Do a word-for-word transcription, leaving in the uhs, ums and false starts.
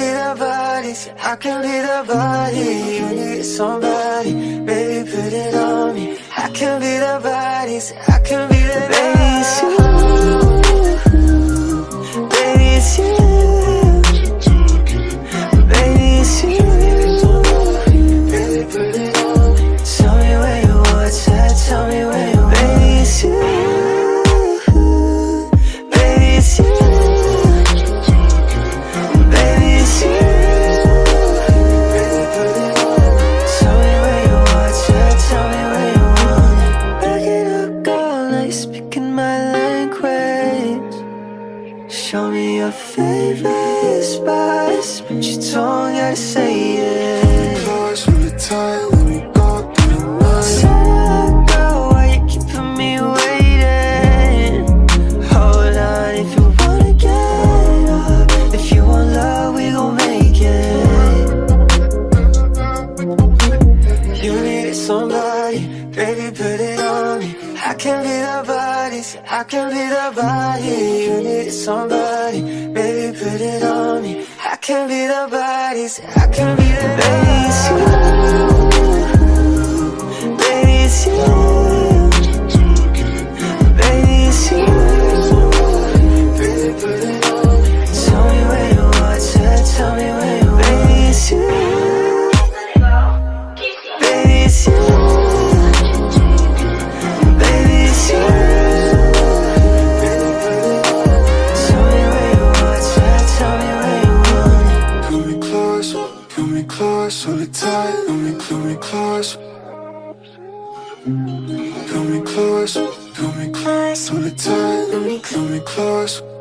be the body, say I can be the body. You need somebody, baby, put it on me. I can be the body, say I can be the baby, it's you. Baby, it's you. Baby, it's you. Baby, put it on me. Tell me where you want at, tell me where you want. Baby, it's you. Baby, it's you. Baby, it's you. Baby, put it on me. Tell me where you want at, tell me where you want. Back it up, girl, now you're speaking my language. Show me your favorite spots, but you don't gotta say it. Close when we're tired, when we go through the night. So I go, why you keeping me waiting? Hold on, if you wanna get up, if you want love, we gon' make it. You need somebody, baby, put it on me. I can be the body, say I can be the body. You need somebody, baby, put it on me. I can be the body, say I can be the baby, it's you. Baby, it's you. Baby, it's you. Baby, put it on me. Tell me where you want at, tell me where you want. Baby, it's you. Baby, it's you. Baby, it's you. Baby, put it on me. Tell me where you want at, tell me where you want. Pull me close, pull me close, hold it tight, pull me, pull me close. Pull me close, pull me close, hold it tight, pull me close.